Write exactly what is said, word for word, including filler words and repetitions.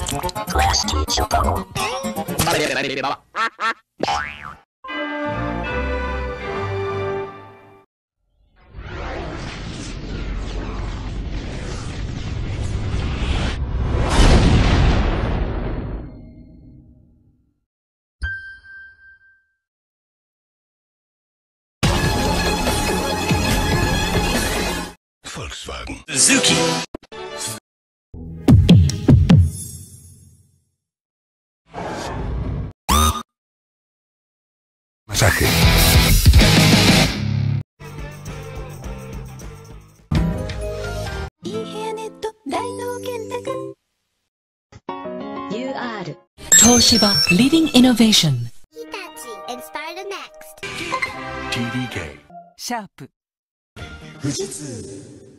Class teacher bubble. Volkswagen. Suzuki. Masaje. ユーアール 東芝 Leading Innovation Inspire the next. ティーディーケー。 シャープ富士通